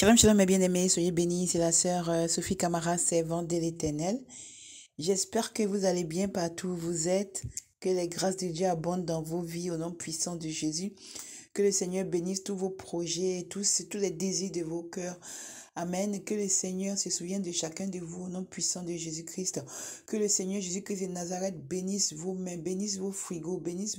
Shalom, shalom, mes bien-aimés, soyez bénis. C'est la sœur Sophie Camara, servante de l'Éternel. J'espère que vous allez bien partout où vous êtes, que les grâces de Dieu abondent dans vos vies au nom puissant de Jésus, que le Seigneur bénisse tous vos projets, tous les désirs de vos cœurs. Amen. Que le Seigneur se souvienne de chacun de vous au nom puissant de Jésus-Christ. Que le Seigneur Jésus-Christ de Nazareth bénisse vos mains, bénisse vos frigos, bénisse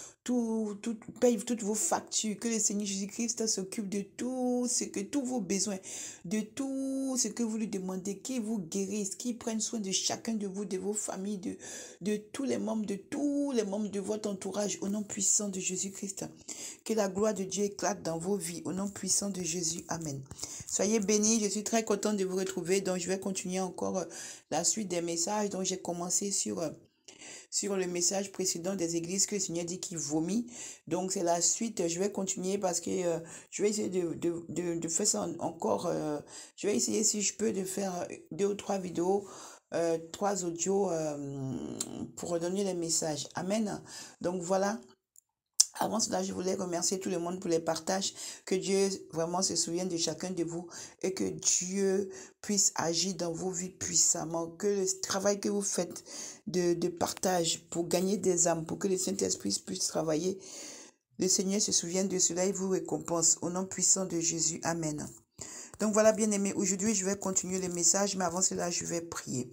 paye toutes vos factures. Que le Seigneur Jésus-Christ s'occupe de tout ce que, tous vos besoins, de tout ce que vous lui demandez, qu'il vous guérisse, qu'il prenne soin de chacun de vous, de vos familles, de tous les membres, de votre entourage, au nom puissant de Jésus-Christ. Que la gloire de Dieu éclate dans vos vies, au nom puissant de Jésus. Amen. Soyez bénis, je suis très contente de vous retrouver. Donc, je vais continuer encore la suite des messages. Donc, j'ai commencé sur le message précédent des églises que le Seigneur dit qu'il vomit. Donc, c'est la suite. Je vais continuer parce que je vais essayer de faire ça encore. Je vais essayer, si je peux, de faire 2 ou 3 vidéos, 3 audios pour donner les messages. Amen. Donc, voilà. Avant cela, je voulais remercier tout le monde pour les partages. Que Dieu vraiment se souvienne de chacun de vous et que Dieu puisse agir dans vos vies puissamment. Que le travail que vous faites de partage pour gagner des âmes, pour que le Saint-Esprit puisse travailler, le Seigneur se souvienne de cela et vous récompense. Au nom puissant de Jésus. Amen. Donc voilà, bien-aimés, aujourd'hui, je vais continuer le message, mais avant cela, je vais prier.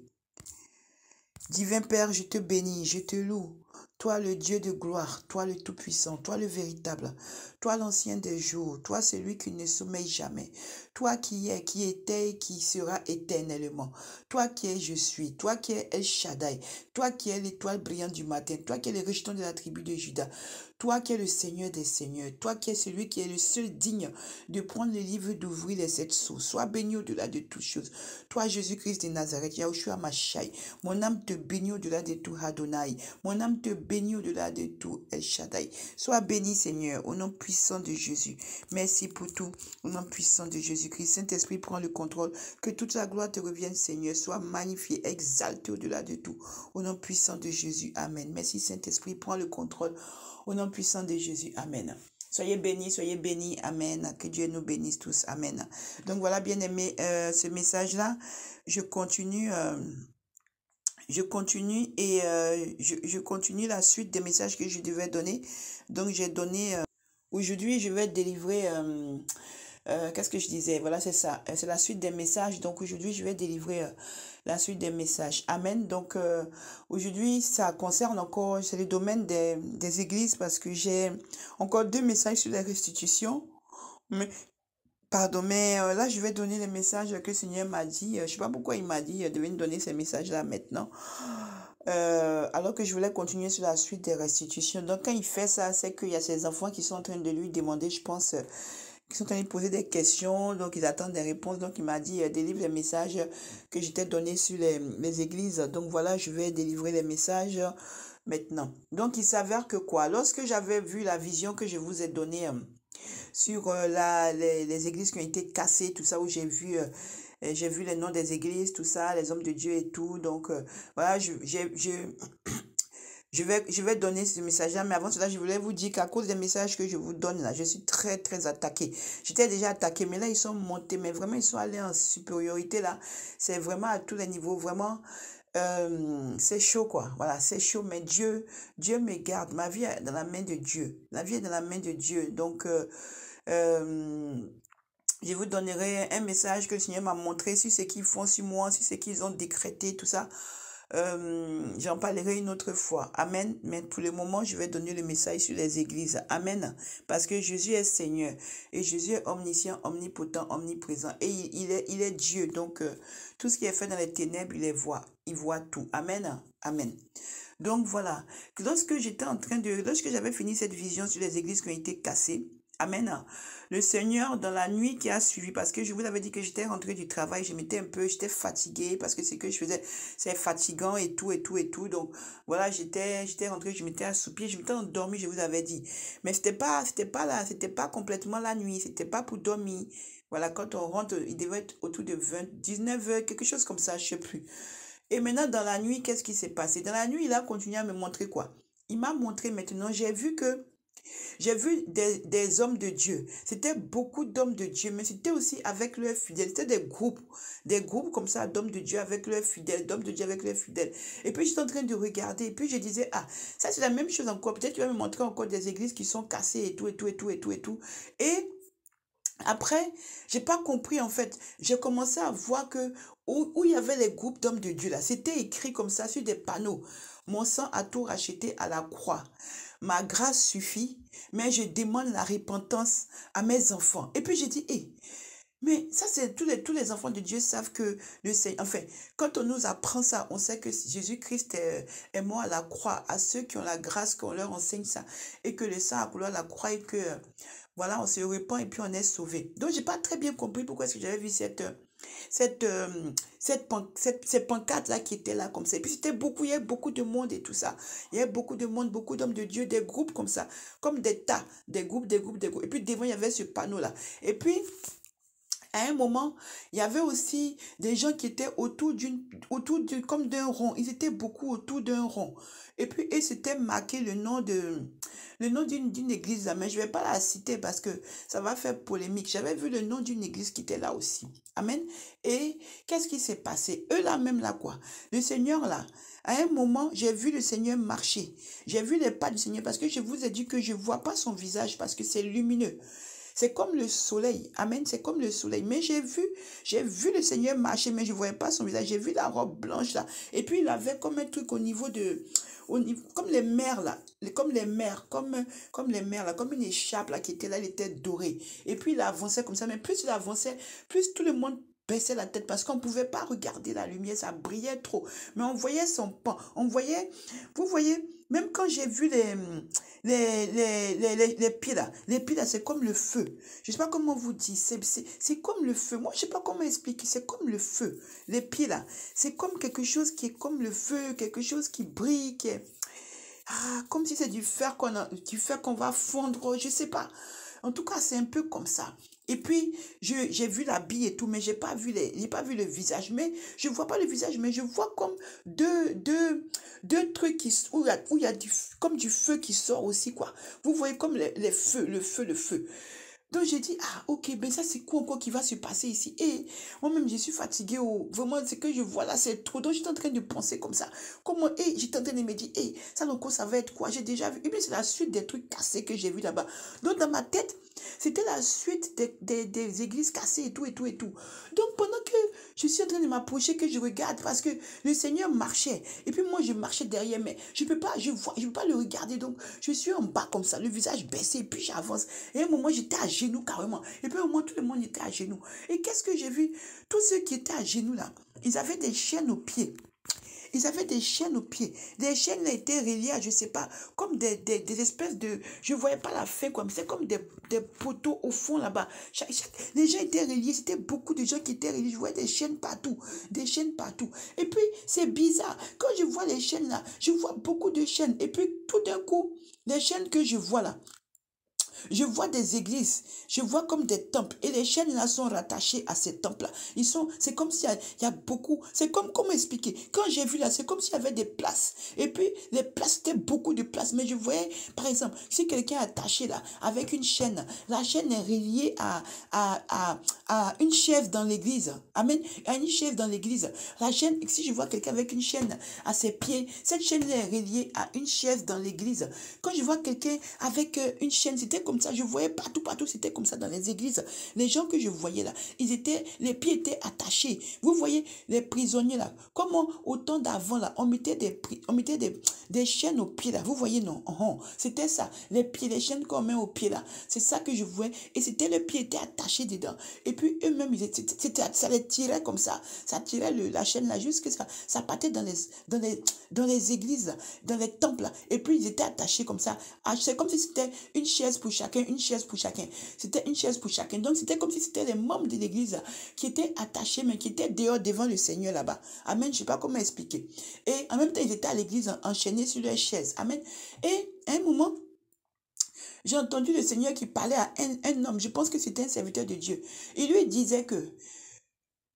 Divin Père, je te bénis, je te loue. Toi le Dieu de gloire, toi le Tout-Puissant, toi le véritable, toi l'ancien des jours, toi celui qui ne sommeille jamais, toi qui es, qui était et qui sera éternellement, toi qui es je suis, toi qui es El Shaddai, toi qui es l'étoile brillante du matin, toi qui es le rejeton de la tribu de Juda, toi qui es le Seigneur des Seigneurs, toi qui es celui qui est le seul digne de prendre le livre, d'ouvrir les 7 sceaux, sois béni au-delà de toutes choses. Toi Jésus-Christ de Nazareth, Yahushua Mashiach, mon âme te bénit au-delà de tout Adonai. Mon âme te bénit au-delà de tout El Shaddai. Sois béni, Seigneur, au nom puissant de Jésus. Merci pour tout, au nom puissant de Jésus-Christ. Saint-Esprit, prends le contrôle. Que toute la gloire te revienne, Seigneur. Sois magnifié, exalté au-delà de tout. Au nom puissant de Jésus. Amen. Merci, Saint-Esprit, prends le contrôle. Au nom puissant de Jésus. Amen. Soyez bénis. Amen. Que Dieu nous bénisse tous. Amen. Donc voilà, bien aimé, ce message-là, je continue. Je continue et je continue la suite des messages que je devais donner. Donc, j'ai donné... aujourd'hui, je vais délivrer... qu'est-ce que je disais? Voilà, c'est ça. C'est la suite des messages. Donc, aujourd'hui, je vais délivrer la suite des messages. Amen. Donc, aujourd'hui, ça concerne encore... C'est le domaine des églises parce que j'ai encore 2 messages sur la restitution. Mais pardon, mais là, je vais donner les messages que le Seigneur m'a dit. Je ne sais pas pourquoi il m'a dit de venir donner ces messages-là maintenant. Alors que je voulais continuer sur la suite des restitutions. Donc, quand il fait ça, c'est qu'il y a ses enfants qui sont en train de lui demander, je pense, qui sont en train de lui poser des questions. Donc, ils attendent des réponses. Donc, il m'a dit, délivre les messages que j'étais donné sur les églises. Donc, voilà, je vais délivrer les messages maintenant. Donc, il s'avère que quoi? Lorsque j'avais vu la vision que je vous ai donnée sur les églises qui ont été cassées, tout ça, où j'ai vu les noms des églises, tout ça, les hommes de Dieu et tout. Donc, voilà, je vais donner ce message-là, mais avant cela, je voulais vous dire qu'à cause des messages que je vous donne là, je suis très, très attaquée. J'étais déjà attaquée, mais là, ils sont montés, mais vraiment, ils sont allés en supériorité là. C'est vraiment à tous les niveaux, vraiment. C'est chaud quoi, voilà, c'est chaud, mais Dieu me garde, ma vie est dans la main de Dieu, la vie est dans la main de Dieu, donc je vous donnerai un message que le Seigneur m'a montré sur ce qu'ils font sur moi, sur ce qu'ils ont décrété, tout ça. J'en parlerai une autre fois. Amen. Mais pour le moment, je vais donner le message sur les églises. Amen. Parce que Jésus est Seigneur. Et Jésus est omniscient, omnipotent, omniprésent. Et il est Dieu. Donc, tout ce qui est fait dans les ténèbres, il les voit. Il voit tout. Amen. Amen. Donc, voilà. Lorsque j'avais fini cette vision sur les églises qui ont été cassées, amen. Le Seigneur, dans la nuit qui a suivi, parce que je vous avais dit que j'étais rentrée du travail, j'étais fatiguée, parce que ce que je faisais, c'est fatigant et tout, et tout, et tout. Donc, voilà, j'étais rentrée, je m'étais assoupie, je m'étais endormie, je vous avais dit. Mais c'était pas complètement la nuit, c'était pas pour dormir. Voilà, quand on rentre, il devait être autour de 19 heures, quelque chose comme ça, je sais plus. Et maintenant, dans la nuit, qu'est-ce qui s'est passé? Dans la nuit, il a continué à me montrer quoi? Il m'a montré maintenant, j'ai vu que J'ai vu des hommes de Dieu. C'était beaucoup d'hommes de Dieu, mais c'était aussi avec leurs fidèles. C'était des groupes comme ça d'hommes de Dieu avec leurs fidèles, d'hommes de Dieu avec leurs fidèles. Et puis j'étais en train de regarder, et puis je disais, ah, ça c'est la même chose encore. Peut-être tu vas me montrer encore des églises qui sont cassées et tout, et tout, et tout, et tout, et tout. Et après, j'ai pas compris en fait. J'ai commencé à voir que où il y avait les groupes d'hommes de Dieu là, c'était écrit comme ça sur des panneaux. Mon sang a tout racheté à la croix. Ma grâce suffit, mais je demande la repentance à mes enfants. Et puis j'ai dit, hé, mais ça c'est tous les enfants de Dieu savent que le Seigneur, enfin, quand on nous apprend ça, on sait que Jésus-Christ est mort à la croix, à ceux qui ont la grâce, qu'on leur enseigne ça, et que le sang a coulé à la croix et que voilà, on se répand et puis on est sauvé. Donc, j'ai pas très bien compris pourquoi est-ce que j'avais vu cette, euh, ces pancartes-là qui étaient là comme ça. Et puis, c'était beaucoup, il y avait beaucoup de monde et tout ça. Il y avait beaucoup de monde, beaucoup d'hommes de Dieu, des groupes comme ça, comme des tas, des groupes, des groupes, des groupes. Et puis, devant, il y avait ce panneau-là. Et puis, à un moment, il y avait aussi des gens qui étaient comme d'un rond. Ils étaient beaucoup autour d'un rond. Et puis, et c'était marqué le nom d'une église là, mais je ne vais pas la citer parce que ça va faire polémique. J'avais vu le nom d'une église qui était là aussi. Amen. Et qu'est-ce qui s'est passé? Eux là même là quoi. Le Seigneur là, à un moment, j'ai vu le Seigneur marcher. J'ai vu les pas du Seigneur parce que je vous ai dit que je ne vois pas son visage parce que c'est lumineux. C'est comme le soleil. Amen. C'est comme le soleil. Mais j'ai vu le Seigneur marcher, mais je ne voyais pas son visage. J'ai vu la robe blanche là. Et puis il avait comme un truc comme les mers là. Comme les mers, comme les mers là. Comme une écharpe là qui était là, elle était dorée. Et puis il avançait comme ça. Mais plus il avançait, plus tout le monde baissait la tête parce qu'on ne pouvait pas regarder la lumière, ça brillait trop. Mais on voyait son pan, vous voyez, même quand j'ai vu les pieds là, c'est comme le feu. Je ne sais pas comment vous dire, c'est comme le feu. Moi, je ne sais pas comment expliquer, c'est comme le feu. Les pieds là, c'est comme quelque chose qui est comme le feu, quelque chose qui brille, qui est... Ah, comme si c'est du fer qu'on va fondre, je ne sais pas. En tout cas, c'est un peu comme ça. Et puis, j'ai vu la bille et tout, mais j'ai pas vu le visage. Mais je vois pas le visage, mais je vois comme deux trucs où il y a comme du feu qui sort aussi, quoi. Vous voyez comme les feux, le feu, le feu. Donc j'ai dit, ah ok, ben ça c'est quoi encore qui va se passer ici? Et moi-même je suis fatiguée, oh, vraiment ce que je vois là c'est trop. Donc j'étais en train de penser comme ça. Comment, et j'étais en train de me dire, ça encore ça va être quoi? J'ai déjà vu, et bien c'est la suite des trucs cassés que j'ai vu là-bas. Donc dans ma tête, c'était la suite des églises cassées et tout, et tout, et tout. Donc pendant que je suis en train de m'approcher, que je regarde, parce que le Seigneur marchait, et puis moi je marchais derrière, mais je peux pas le regarder, donc je suis en bas comme ça, le visage baissé, et puis j'avance. Et à un moment, j'étais à genoux carrément. Et puis, au moment, tout le monde était à genoux. Et qu'est-ce que j'ai vu? Tous ceux qui étaient à genoux là, ils avaient des chaînes aux pieds. Ils avaient des chaînes aux pieds. Des chaînes là étaient reliées à, je ne sais pas, comme des espèces de... Je ne voyais pas la fin, quoi. Mais c'est comme des poteaux au fond là-bas. Les gens étaient reliés. C'était beaucoup de gens qui étaient reliés. Je voyais des chaînes partout. Des chaînes partout. Et puis, c'est bizarre. Quand je vois les chaînes là, je vois beaucoup de chaînes. Et puis, tout d'un coup, les chaînes que je vois là, je vois des églises, je vois comme des temples et les chaînes là sont rattachées à ces temples-là. C'est comme s'il y a beaucoup, c'est comme, comment expliquer? Quand j'ai vu là, c'est comme s'il y avait des places. Et puis, les places, c'était beaucoup de places. Mais je voyais, par exemple, si quelqu'un est attaché là, avec une chaîne, la chaîne est reliée à une chèvre dans l'église. Amen. À une chèvre dans l'église. La chaîne, si je vois quelqu'un avec une chaîne à ses pieds, cette chaîne est reliée à une chèvre dans l'église. Quand je vois quelqu'un avec une chaîne, c'était comme ça. Je voyais partout, partout, c'était comme ça dans les églises. Les gens que je voyais là, les pieds étaient attachés. Vous voyez les prisonniers là, comment au temps d'avant là, on mettait des chaînes aux pieds là. Vous voyez non? C'était ça. Les pieds, les chaînes qu'on met aux pieds là. C'est ça que je voyais. Et c'était le pied était attaché dedans. Et puis eux-mêmes, ça les tirait comme ça. Ça tirait la chaîne là jusque ça partait dans les églises, là, dans les temples là. Et puis ils étaient attachés comme ça. C'est comme si c'était une chaise pour chacun, une chaise pour chacun. C'était une chaise pour chacun. Donc c'était comme si c'était les membres de l'église là, qui étaient attachés, mais qui étaient dehors devant le Seigneur là-bas. Amen. Je ne sais pas comment expliquer. Et en même temps, ils étaient à l'église enchaînés sur leurs chaises. Amen. Et à un moment, j'ai entendu le Seigneur qui parlait à un homme. Je pense que c'était un serviteur de Dieu. Il lui disait que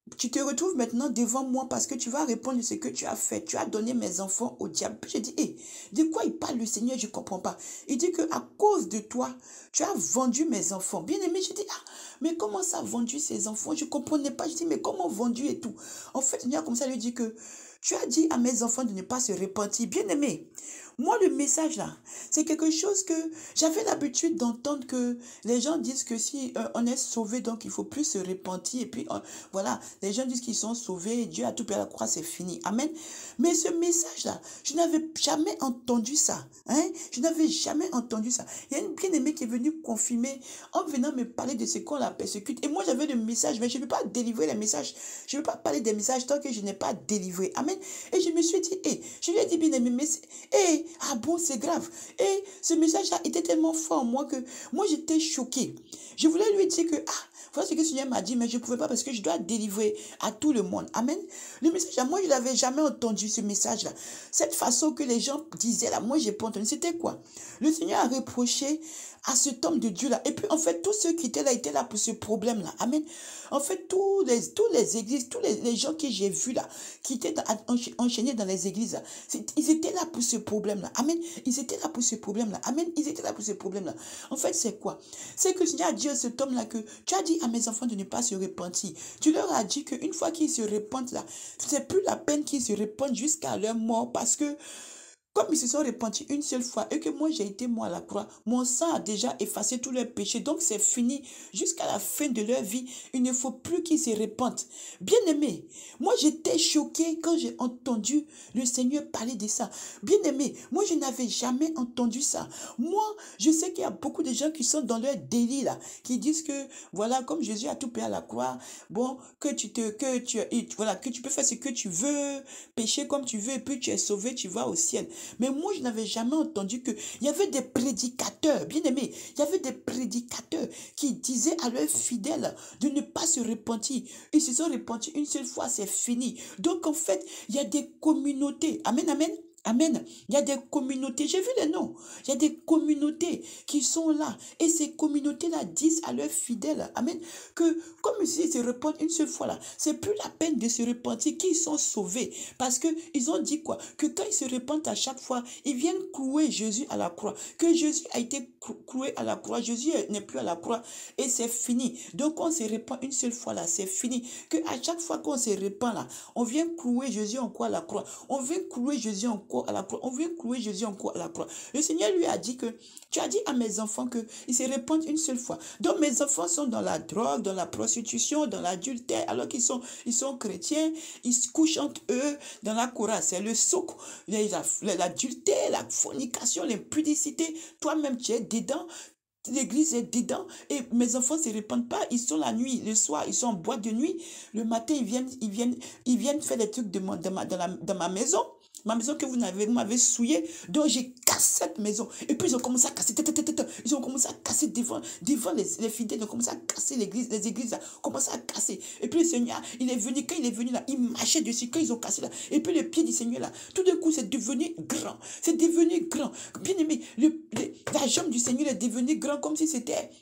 tu te retrouves maintenant devant moi parce que tu vas répondre de ce que tu as fait. Tu as donné mes enfants au diable. Puis je dis, hé, de quoi il parle le Seigneur? Je ne comprends pas. Il dit que à cause de toi, tu as vendu mes enfants. Bien aimé, je dis, ah, mais comment ça vendu ces enfants? Je ne comprenais pas. Je dis, mais comment vendu et tout? En fait, le Seigneur comme ça lui dit que tu as dit à mes enfants de ne pas se repentir. Bien aimé, moi, le message là, c'est quelque chose que j'avais l'habitude d'entendre que les gens disent que si on est sauvé, donc il ne faut plus se repentir. Et puis, voilà, les gens disent qu'ils sont sauvés, Dieu a tout payé à la croix, c'est fini. Amen. Mais ce message-là, je n'avais jamais entendu ça. Hein? Je n'avais jamais entendu ça. Il y a une bien-aimée qui est venue confirmer en venant me parler de ce qu'on la persécute. Et moi, j'avais le message, mais je ne peux pas délivrer les messages. Je ne peux pas parler des messages tant que je n'ai pas délivré. Amen. Et je me suis dit, je lui ai dit, bien-aimé, mais ah bon, c'est grave. Et ce message-là était tellement fort en moi que moi, j'étais choquée. Je voulais lui dire que, voilà ce que le Seigneur m'a dit, mais je ne pouvais pas parce que je dois délivrer à tout le monde. Amen. Le message, moi, je ne l'avais jamais entendu, ce message-là. Cette façon que les gens disaient là, moi, je n'ai pas entendu. C'était quoi? Le Seigneur a reproché à cet homme de Dieu-là. Et puis, en fait, tous ceux qui étaient là pour ce problème-là. Amen. En fait, tous les églises, tous les gens que j'ai vus là, qui étaient enchaînés dans les églises, là, ils étaient là pour ce problème-là. Amen. Ils étaient là pour ce problème-là. Amen. Ils étaient là pour ce problème-là. En fait, c'est quoi? C'est que le Seigneur a dit à cet homme-là que tu as dit à mes enfants de ne pas se repentir. Tu leur as dit qu'une fois qu'ils se repentent là, c'est plus la peine qu'ils se repentent jusqu'à leur mort parce que comme ils se sont repentis une seule fois et que moi j'ai été moi à la croix, mon sang a déjà effacé tous leurs péchés. Donc c'est fini jusqu'à la fin de leur vie. Il ne faut plus qu'ils se repentent. Bien aimé, moi j'étais choquée quand j'ai entendu le Seigneur parler de ça. Bien aimé, moi je n'avais jamais entendu ça. Moi, je sais qu'il y a beaucoup de gens qui sont dans leur délit là, qui disent que voilà, comme Jésus a tout payé à la croix, bon, que tu peux faire ce que tu veux, pécher comme tu veux et puis tu es sauvé, tu vas au ciel. Mais moi, je n'avais jamais entendu qu'il y avait des prédicateurs, bien aimés, il y avait des prédicateurs qui disaient à leurs fidèles de ne pas se repentir. Ils se sont repentis une seule fois, c'est fini. Donc, en fait, il y a des communautés. Amen, amen. Amen. Il y a des communautés, j'ai vu les noms. Il y a des communautés qui sont là. Et ces communautés-là disent à leurs fidèles, amen, que comme ils se repentent une seule fois là, c'est plus la peine de se repentir qu'ils sont sauvés. Parce qu'ils ont dit quoi? Que quand ils se repentent à chaque fois, ils viennent clouer Jésus à la croix. Que Jésus a été cloué à la croix. Jésus n'est plus à la croix. Et c'est fini. Donc on se repent une seule fois là, c'est fini. Que à chaque fois qu'on se repent là, on vient clouer Jésus encore à la croix. On vient clouer Jésus encore à la croix. On vient clouer Jésus encore à la croix. Le Seigneur lui a dit que tu as dit à mes enfants qu'ils se repentent une seule fois. Donc mes enfants sont dans la drogue, dans la prostitution, dans l'adultère, alors qu'ils sont chrétiens, ils se couchent entre eux dans la courasse. C'est le souk, l'adultère, la fornication, l'impudicité. Toi-même, tu es dedans. L'église est dedans et mes enfants ne se répandent pas. Ils sont la nuit, le soir, ils sont en boîte de nuit. Le matin, ils viennent faire des trucs dans ma maison. Ma maison que vous m'avez souillée. Donc, j'ai cassé cette maison. Et puis, ils ont commencé à casser. Ils ont commencé à casser devant les fidèles. Ils ont commencé à casser l'église. Les églises ont commencé à casser. Et puis, le Seigneur, il est venu. Quand il est venu là, il marchait dessus. Quand ils ont cassé là. Et puis, le pied du Seigneur là, tout d'un coup, c'est devenu grand. C'est devenu grand. Bien aimé, la jambe du Seigneur est devenue grand comme si c'était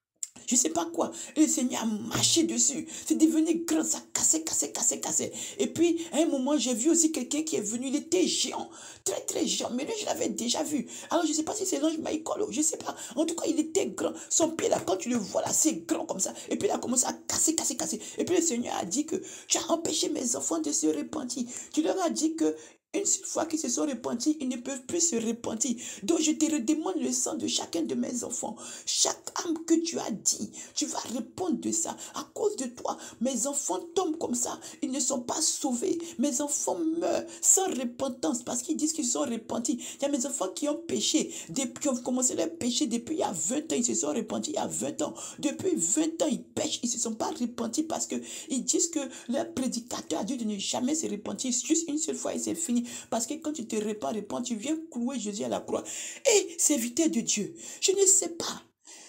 je sais pas quoi. Et le Seigneur a marché dessus. C'est devenu grand, ça cassait. Et puis, à un moment, j'ai vu aussi quelqu'un qui est venu, il était géant, très très géant. Mais lui, je l'avais déjà vu. Alors, je sais pas si c'est l'ange Michael, je sais pas. En tout cas, il était grand. Son pied là, quand tu le vois là, c'est grand comme ça. Et puis, il a commencé à casser. Et puis, le Seigneur a dit que tu as empêché mes enfants de se repentir. Tu leur as dit que une seule fois qu'ils se sont repentis, ils ne peuvent plus se repentir. Donc je te redemande le sang de chacun de mes enfants. Chaque âme que tu as dit, tu vas répondre de ça. À cause de toi, mes enfants tombent comme ça. Ils ne sont pas sauvés. Mes enfants meurent sans repentance parce qu'ils disent qu'ils sont repentis. Il y a mes enfants qui ont péché, qui ont commencé leur péché depuis il y a 20 ans. Ils se sont repentis il y a 20 ans. Depuis 20 ans, ils pêchent. Ils ne se sont pas repentis parce qu'ils disent que leur prédicateur a dit de ne jamais se repentir. Juste une seule fois et c'est fini. Parce que quand tu te répands, tu viens clouer Jésus à la croix. Et serviteur de Dieu, je ne sais pas.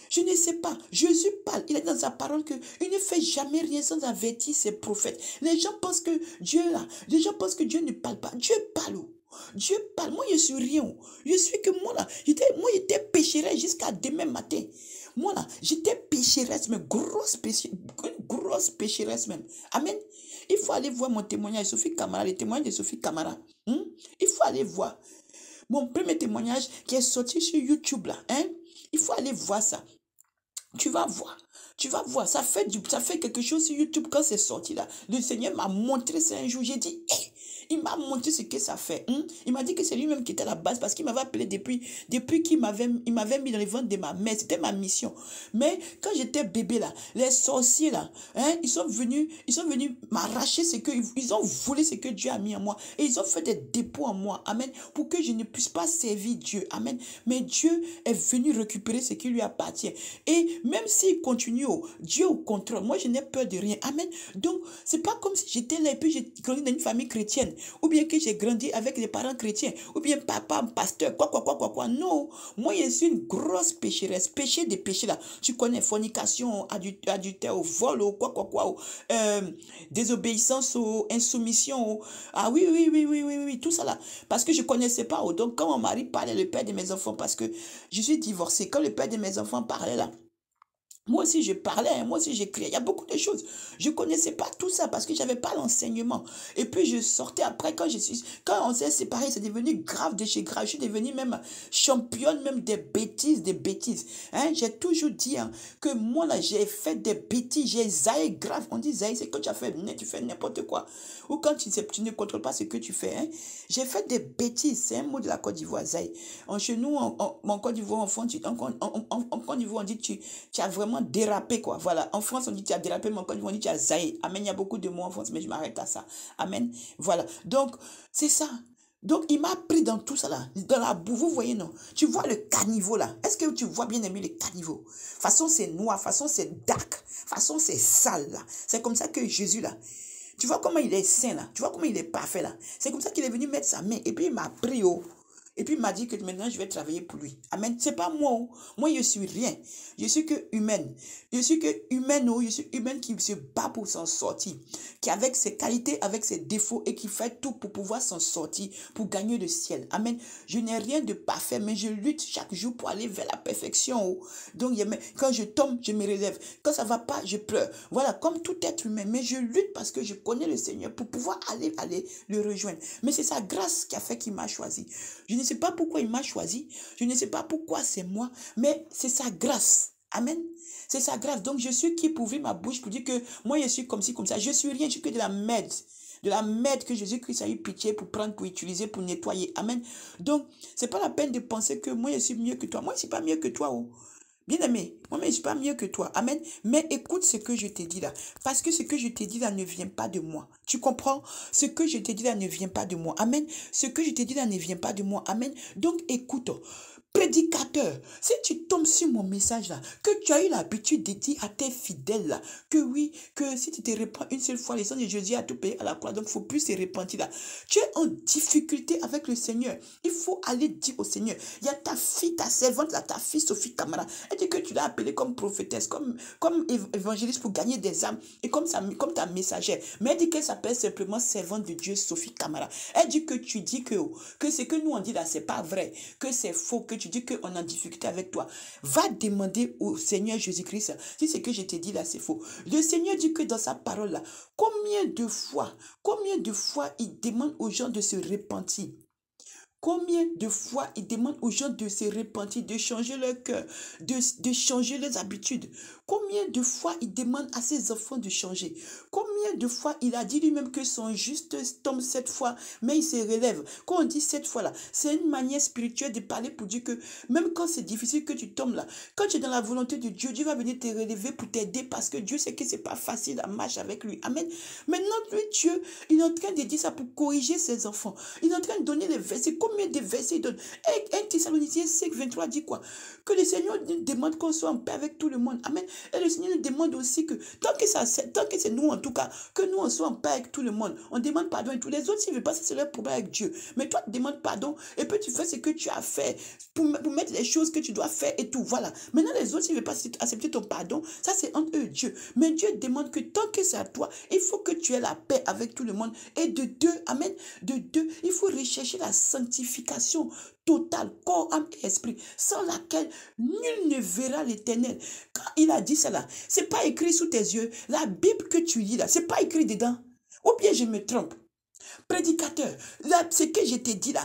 Jésus parle. Il est dans sa parole qu'il ne fait jamais rien sans avertir ses prophètes. Les gens pensent que Dieu ne parle pas. Dieu parle. Dieu parle. Moi, je suis rien. Je suis que moi là. J'étais pécheresse jusqu'à demain matin. Moi là, j'étais pécheresse, mais grosse pécheresse même. Amen. Il faut aller voir mon témoignage, Sophie Camara, le témoignage de Sophie Camara. Il faut aller voir. Mon premier témoignage qui est sorti sur YouTube là. Il faut aller voir ça. Tu vas voir. Tu vas voir. Ça fait quelque chose sur YouTube quand c'est sorti là. Le Seigneur m'a montré ça un jour. J'ai dit, hey, il m'a montré ce que ça fait. Il m'a dit que c'est lui-même qui était à la base parce qu'il m'avait appelé depuis qu'il m'avait mis dans les ventres de ma mère. C'était ma mission. Mais quand j'étais bébé là, les sorciers là, ils sont venus m'arracher ce que, ils ont volé ce que Dieu a mis en moi. Et ils ont fait des dépôts en moi. Amen. Pour que je ne puisse pas servir Dieu. Amen. Mais Dieu est venu récupérer ce qui lui appartient. Et même s'il continue, Dieu au contrôle. Moi, je n'ai peur de rien. Amen. Donc, c'est pas comme si j'étais là et puis j'ai grandi dans une famille chrétienne. Ou bien que j'ai grandi avec les parents chrétiens. Ou bien papa, pasteur, quoi. Non. Moi, je suis une grosse pécheresse. Péché des péchés là. Tu connais fornication, adultère, vol, quoi. Désobéissance, insoumission. Ah oui. Tout ça là. Parce que je connaissais pas. Donc, quand mon mari parlait, le père de mes enfants, parce que je suis divorcée. Quand le père de mes enfants parlait là, moi aussi, je parlais, moi aussi, j'écrivais. Il y a beaucoup de choses. Je ne connaissais pas tout ça parce que je n'avais pas l'enseignement. Et puis, je sortais après, quand on s'est séparés, c'est devenu grave de chez grave. Je suis devenue même championne, même des bêtises. J'ai toujours dit que moi, là, j'ai fait des bêtises. J'ai zaï grave. On dit zaï, c'est quand tu fais n'importe quoi. Ou quand tu ne contrôles pas ce que tu fais. J'ai fait des bêtises. C'est un mot de la Côte d'Ivoire, zaï. Chez nous, en Côte d'Ivoire, en Côte d'Ivoire, on dit tu as vraiment dérapé, quoi. Voilà. En France, on dit tu as dérapé, mais en Côte d'Ivoire, on dit tu as zaï. Amen. Il y a beaucoup de mots en France, mais je m'arrête à ça. Amen. Voilà. Donc, c'est ça. Donc, il m'a pris dans tout ça là. Dans la boue, vous voyez, non? Tu vois le caniveau là. Est-ce que tu vois bien aimé le caniveau? Façon, c'est noir. Façon, c'est dark. Façon, c'est sale là. C'est comme ça que Jésus là. Tu vois comment il est saint là. Tu vois comment il est parfait là. C'est comme ça qu'il est venu mettre sa main. Et puis, il m'a pris haut. Et puis il m'a dit que maintenant je vais travailler pour lui. Amen. C'est pas moi. Moi, je suis rien. Je suis que humaine. Je suis humaine qui se bat pour s'en sortir. Qui avec ses qualités, avec ses défauts et qui fait tout pour pouvoir s'en sortir, pour gagner le ciel. Amen. Je n'ai rien de parfait, mais je lutte chaque jour pour aller vers la perfection. Donc quand je tombe, je me relève. Quand ça va pas, je pleure. Voilà, comme tout être humain. Mais je lutte parce que je connais le Seigneur pour pouvoir aller le rejoindre. Mais c'est sa grâce qui a fait qu'il m'a choisi. Je ne sais pas pourquoi il m'a choisi. Je ne sais pas pourquoi c'est moi. Mais c'est sa grâce. Amen. C'est sa grâce. Donc, je suis qui pour ouvrir ma bouche pour dire que moi, je suis comme ci, comme ça. Je suis rien. Je suis que de la merde. De la merde que Jésus-Christ a eu pitié pour prendre, pour utiliser, pour nettoyer. Amen. Donc, c'est pas la peine de penser que moi, je suis mieux que toi. Moi, je ne suis pas mieux que toi. Bien-aimé, moi, je ne suis pas mieux que toi. Amen. Mais écoute ce que je t'ai dit là. Parce que ce que je t'ai dit là ne vient pas de moi. Tu comprends? Ce que je t'ai dit là ne vient pas de moi. Amen. Ce que je t'ai dit là ne vient pas de moi. Amen. Donc, écoute. Prédicateur, si tu tombes sur mon message là, que tu as eu l'habitude de dire à tes fidèles là, que oui, que si tu te répands une seule fois, les sang de Jésus a tout payé à la croix, donc il ne faut plus se repentir là. Tu es en difficulté avec le Seigneur. Il faut aller dire au Seigneur. Il y a ta fille, ta servante là, ta fille Sophie Camara. Elle dit que tu l'as appelée comme prophétesse, comme évangéliste pour gagner des âmes et comme ta messagère. Mais elle dit qu'elle s'appelle simplement servante de Dieu Sophie Camara. Elle dit que tu dis que ce que nous on dit là, c'est pas vrai, que c'est faux, que tu dis qu'on est en difficulté avec toi. Va demander au Seigneur Jésus-Christ si ce que je t'ai dit là, c'est faux. Le Seigneur dit que dans sa parole là, combien de fois il demande aux gens de se repentir. Combien de fois il demande aux gens de se repentir, de changer leur cœur, de changer leurs habitudes. Combien de fois il demande à ses enfants de changer. Combien de fois il a dit lui-même que son juste tombe 7 fois, mais il se relève. Quand on dit 7 fois là, c'est une manière spirituelle de parler pour dire que même quand c'est difficile que tu tombes là, quand tu es dans la volonté de Dieu, Dieu va venir te relever pour t'aider parce que Dieu sait que c'est pas facile à marcher avec lui. Amen. Maintenant, lui, Dieu, il est en train de dire ça pour corriger ses enfants. Il est en train de donner les versets. Combien de versets il donne? 1 Thessaloniciens 5, 23 dit quoi? Que le Seigneur demande qu'on soit en paix avec tout le monde. Amen. Et le Seigneur nous demande aussi que, tant que c'est nous en tout cas, que nous on soit en paix avec tout le monde. On demande pardon et tous les autres, s'ils ne veulent pas, c'est leur problème avec Dieu. Mais toi, tu demandes pardon et puis tu fais ce que tu as fait pour mettre les choses que tu dois faire et tout. Voilà. Maintenant, les autres, s'ils ne veulent pas accepter ton pardon, ça c'est entre eux, Dieu. Mais Dieu demande que tant que c'est à toi, il faut que tu aies la paix avec tout le monde. Et de deux, amen, de deux, il faut rechercher la sanctification sanctification totale, corps, âme et esprit, sans laquelle nul ne verra l'Éternel. Quand il a dit ça là, c'est pas écrit sous tes yeux. La Bible que tu lis là, c'est pas écrit dedans. Ou bien je me trompe. Prédicateur, là, ce que je t'ai dit là,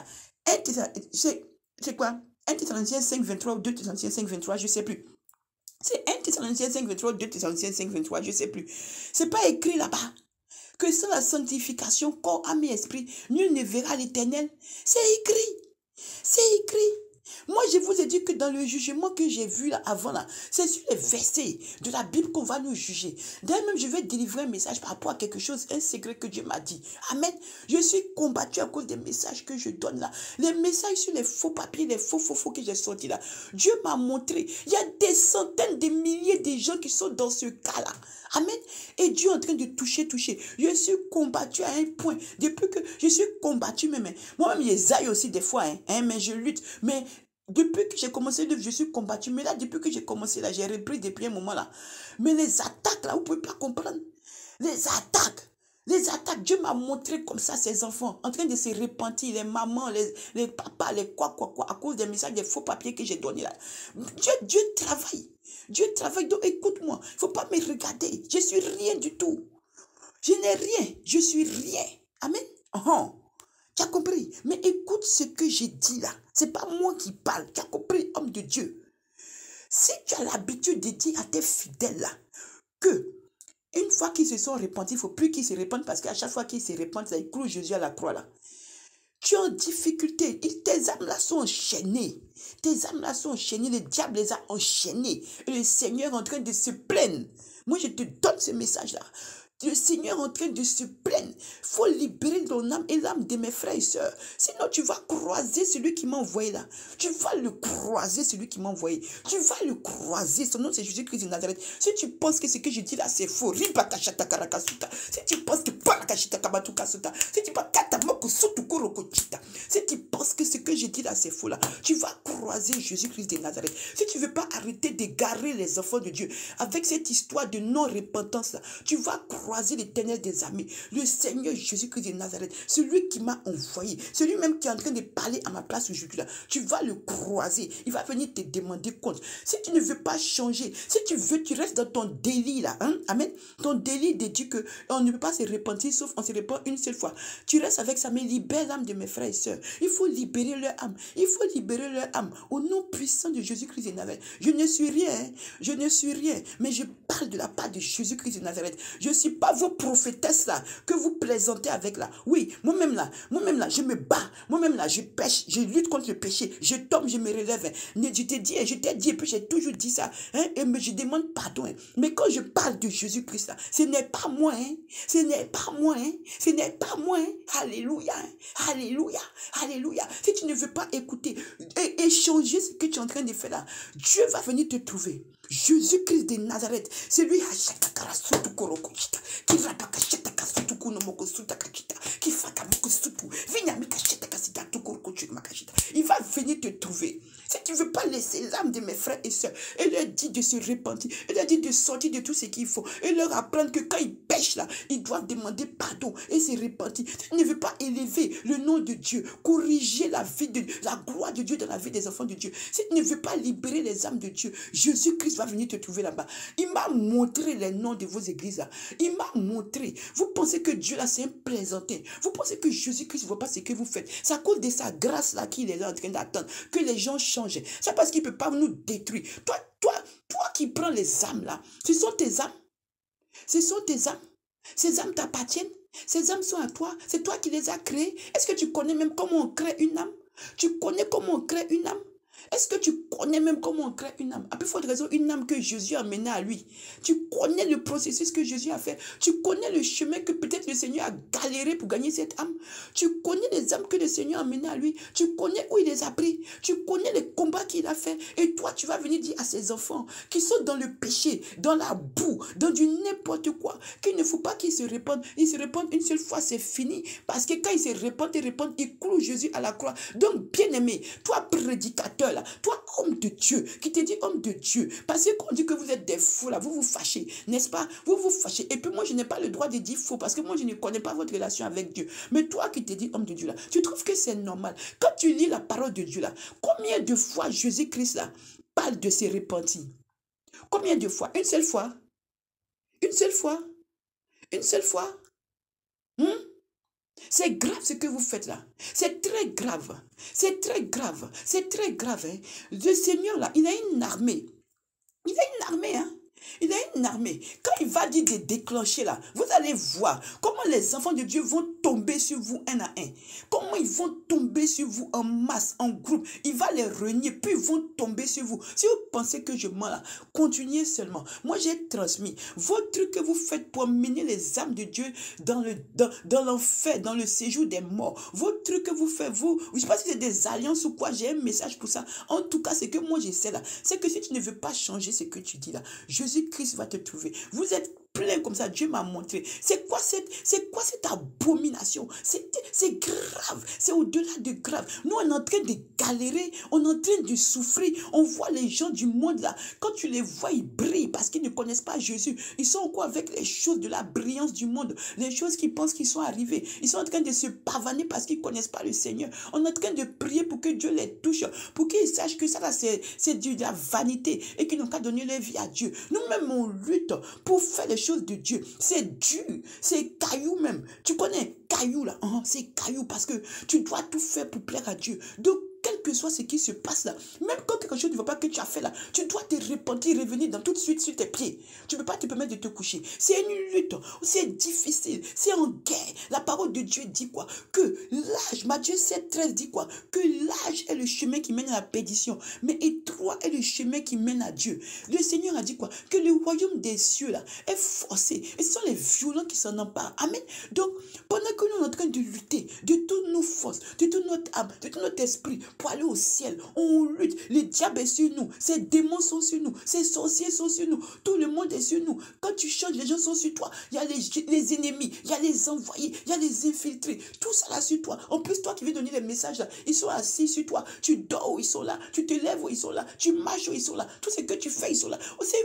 c'est quoi? 1 Thessaloniciens 5, 23 ou 2 Thessaloniciens 5, 23, je ne sais plus. C'est 1 Thessaloniciens 5, 23 ou 2 Thessaloniciens 5, 23, je ne sais plus. C'est pas écrit là-bas que sans la sanctification, corps, âme et esprit, nul ne verra l'Éternel. C'est écrit. C'est écrit. Moi, je vous ai dit que dans le jugement que j'ai vu là avant, là, c'est sur les versets de la Bible qu'on va nous juger. D'ailleurs, même, je vais délivrer un message par rapport à quelque chose, un secret que Dieu m'a dit. Amen. Je suis combattu à cause des messages que je donne là. Les messages sur les faux papiers, les faux que j'ai sortis là. Dieu m'a montré. Il y a des centaines de milliers de gens qui sont dans ce cas-là. Amen. Et Dieu est en train de toucher. Je suis combattu à un point. Depuis que je suis combattu, même. Moi-même, j'aille aussi des fois, mais je lutte. Mais depuis que j'ai commencé, je suis combattu. Mais là, depuis que j'ai commencé, là, j'ai repris depuis un moment là. Mais les attaques, là, vous ne pouvez pas comprendre. Les attaques, Dieu m'a montré comme ça ses enfants en train de se repentir, les mamans, les papas, les quoi, à cause des messages, des faux papiers que j'ai donnés là. Dieu travaille. Dieu travaille, donc écoute-moi. Il ne faut pas me regarder. Je suis rien du tout. Je n'ai rien. Je suis rien. Amen. Tu as compris? Mais écoute ce que j'ai dit là. Ce n'est pas moi qui parle. Tu as compris, homme de Dieu? Si tu as l'habitude de dire à tes fidèles là que une fois qu'ils se sont repentis, il ne faut plus qu'ils se répandent parce qu'à chaque fois qu'ils se répandent, ça éclou Jésus à la croix là. Tu es en difficulté. Tes âmes là sont enchaînées. Tes âmes là sont enchaînées. Le diable les a enchaînées. Et le Seigneur est en train de se plaindre. Moi, je te donne ce message là. Le Seigneur est en train de se plaindre. Il faut libérer ton âme et l'âme de mes frères et sœurs. Sinon, tu vas croiser celui qui m'a envoyé là. Tu vas le croiser, celui qui m'a envoyé. Tu vas le croiser. Son nom, c'est Jésus-Christ de Nazareth. Si tu penses que ce que je dis là, c'est faux, si tu penses que si tu penses que ce que je dis là, c'est faux là, tu vas croiser Jésus-Christ de Nazareth. Si tu ne veux pas arrêter d'égarer les enfants de Dieu avec cette histoire de non-repentance là, tu vas croiser l'Éternel des armées, le Seigneur Jésus-Christ de Nazareth, celui qui m'a envoyé, celui même qui est en train de parler à ma place aujourd'hui là, tu vas le croiser, il va venir te demander compte. Si tu ne veux pas changer, si tu veux, tu restes dans ton délit là, amen, ton délit de dire qu'on ne peut pas se repentir sauf on se repent une seule fois. Tu restes avec ça, mais libère l'âme de mes frères et sœurs. Il faut libérer leur âme, il faut libérer leur âme au nom puissant de Jésus-Christ de Nazareth. Je ne suis rien, je ne suis rien, mais je parle de la part de Jésus-Christ de Nazareth. Je ne suis pas vos prophétesses là, que vous plaisantez avec là. Oui, moi-même là, je me bats. Moi-même là, je pêche, je lutte contre le péché. Je tombe, je me relève. Je t'ai dit, et puis j'ai toujours dit ça. Et je demande pardon. Mais quand je parle de Jésus-Christ là, ce n'est pas moi. Ce n'est pas moi. Ce n'est pas moi. Alléluia. Alléluia. Alléluia. Si tu ne veux pas écouter et changer ce que tu es en train de faire là, Dieu va venir te trouver. Jésus-Christ de Nazareth, c'est lui il va venir te trouver. Si tu ne veux pas laisser l'âme de mes frères et sœurs et leur dire de se repentir, et leur dire de sortir de tout ce qu'il faut, et leur apprendre que quand ils pêchent là, ils doivent demander pardon et se repentir. Si tu ne veux pas élever le nom de Dieu, corriger la gloire de Dieu dans la vie des enfants de Dieu, si tu ne veux pas libérer les âmes de Dieu, Jésus-Christ va venir te trouver là-bas. Il m'a montré les noms de vos églises là. Il m'a montré. Vous pensez que Dieu là c'est un plaisantin. Vous pensez que Jésus-Christ ne voit pas ce que vous faites. C'est à cause de sa grâce là qu'il est là en train d'attendre que les gens changent. C'est parce qu'il ne peut pas nous détruire. Toi qui prends les âmes là, ce sont tes âmes. Ce sont tes âmes. Ces âmes t'appartiennent. Ces âmes sont à toi. C'est toi qui les as créées. Est-ce que tu connais même comment on crée une âme? Tu connais comment on crée une âme? Est-ce que tu connais même comment on crée une âme? À plus forte raison, une âme que Jésus a menée à lui. Tu connais le processus que Jésus a fait. Tu connais le chemin que peut-être le Seigneur a galéré pour gagner cette âme. Tu connais les âmes que le Seigneur a menées à lui. Tu connais où il les a pris. Tu connais les combats qu'il a fait. Et toi, tu vas venir dire à ses enfants qui sont dans le péché, dans la boue, dans du n'importe quoi, qu'il ne faut pas qu'ils se répandent. Ils se répandent une seule fois, c'est fini. Parce que quand ils se répandent, ils clouent Jésus à la croix. Donc, bien-aimé, toi, prédicateur, pasteur là, toi homme de Dieu, qui te dit homme de Dieu, parce qu'on dit que vous êtes des fous là, vous vous fâchez, n'est-ce pas? Vous vous fâchez. Et puis moi, je n'ai pas le droit de dire faux, parce que moi, je ne connais pas votre relation avec Dieu. Mais toi qui te dis homme de Dieu là, tu trouves que c'est normal? Quand tu lis la parole de Dieu là, combien de fois Jésus-Christ là parle de ses repentis? Combien de fois? Une seule fois? Une seule fois? Une seule fois? Hmm? C'est grave ce que vous faites là. C'est très grave. C'est très grave. C'est très grave. Hein? Le Seigneur là, il a une armée. Il a une armée, hein. Il a une armée. Quand il va dire de déclencher là, vous allez voir comment les enfants de Dieu vont tomber sur vous un à un. Comment ils vont tomber sur vous en masse, en groupe. Il va les renier, puis ils vont tomber sur vous. Si vous pensez que je mens là, continuez seulement. Moi, j'ai transmis vos trucs que vous faites pour mener les âmes de Dieu dans l'enfer, dans le séjour des morts. Vos trucs que vous faites, vous, je ne sais pas si c'est des alliances ou quoi, j'ai un message pour ça. En tout cas, c'est que moi, j'essaie là. C'est que si tu ne veux pas changer ce que tu dis là, Jésus-Christ va te trouver. Vous êtes plein comme ça, Dieu m'a montré. C'est quoi cette abomination? C'est grave, c'est au-delà de grave. Nous, on est en train de galérer, on est en train de souffrir. On voit les gens du monde là, quand tu les vois, ils brillent parce qu'ils ne connaissent pas Jésus. Ils sont encore avec les choses de la brillance du monde, les choses qu'ils pensent qu'ils sont arrivés. Ils sont en train de se pavaner parce qu'ils ne connaissent pas le Seigneur. On est en train de prier pour que Dieu les touche, pour qu'ils sachent que ça là, c'est de la vanité et qu'ils n'ont qu'à donner leur vie à Dieu. Nous-mêmes, on lutte pour faire les choses de Dieu. C'est dur, c'est caillou même. Tu connais caillou là, c'est caillou parce que tu dois tout faire pour plaire à Dieu. Donc, quel que soit ce qui se passe là, même quand quelque chose ne va pas que tu as fait là, tu dois te repentir, revenir tout de suite sur tes pieds. Tu ne peux pas te permettre de te coucher. C'est une lutte, c'est difficile, c'est en guerre. La parole de Dieu dit quoi? Que l'âge, Matthieu 7,13 dit quoi? Que l'âge est le chemin qui mène à la perdition, mais étroit est le chemin qui mène à Dieu. Le Seigneur a dit quoi? Que le royaume des cieux là est forcé. Et ce sont les violents qui s'en emparent. Amen. Donc, pendant que nous sommes en train de lutter de toutes nos forces, de toute notre âme, de tout notre esprit, pour aller au ciel, on lutte. Le diable est sur nous, ces démons sont sur nous, ces sorciers sont sur nous, tout le monde est sur nous. Quand tu changes, les gens sont sur toi. Il y a les ennemis, il y a les envoyés, il y a les infiltrés, tout ça là sur toi. En plus, toi qui veux donner les messages là, ils sont assis sur toi. Tu dors où ils sont là, tu te lèves où ils sont là, tu marches où ils sont là, tout ce que tu fais, ils sont là. C'est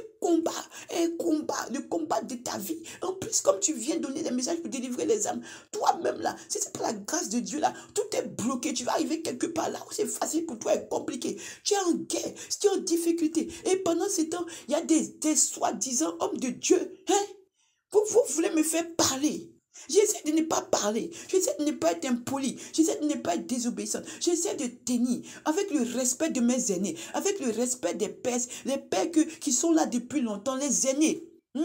un combat, le combat de ta vie. En plus, comme tu viens donner des messages pour délivrer les âmes, toi-même là, si c'est pas la grâce de Dieu là, tout est bloqué. Tu vas arriver quelque part là où c'est facile pour toi et compliqué. Tu es en guerre, tu es en difficulté. Et pendant ce temps, il y a des soi-disant hommes de Dieu. Hein? Vous voulez me faire parler. J'essaie de ne pas parler. J'essaie de ne pas être impoli. J'essaie de ne pas être désobéissante. J'essaie de tenir avec le respect de mes aînés, avec le respect des pères, les pères qui sont là depuis longtemps, les aînés.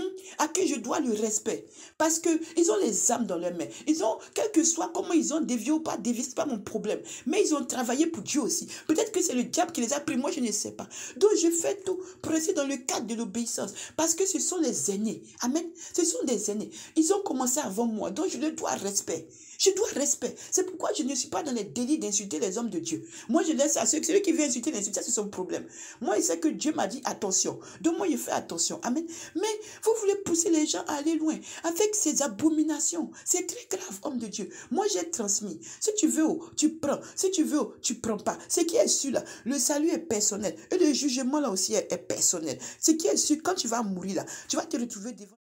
À qui je dois le respect. Parce qu'ils ont les âmes dans leurs mains. Ils ont, quel que soit comment ils ont dévié ou pas dévié, ce n'est pas mon problème. Mais ils ont travaillé pour Dieu aussi. Peut-être que c'est le diable qui les a pris, moi je ne sais pas. Donc je fais tout pour rester dans le cadre de l'obéissance. Parce que ce sont les aînés. Amen. Ce sont des aînés. Ils ont commencé avant moi. Donc je leur dois respect. Je dois respect. C'est pourquoi je ne suis pas dans les délits d'insulter les hommes de Dieu. Moi, je laisse à ceux qui veulent insulter, l'insulter, c'est son problème. Moi, il sait que Dieu m'a dit attention. Donc, moi, je fais attention. Amen. Mais vous voulez pousser les gens à aller loin avec ces abominations. C'est très grave, homme de Dieu. Moi, j'ai transmis. Si tu veux, tu prends. Si tu veux, tu prends pas. Ce qui est sûr, là, le salut est personnel. Et le jugement, là aussi, est personnel. Ce qui est sûr, quand tu vas mourir, là, tu vas te retrouver devant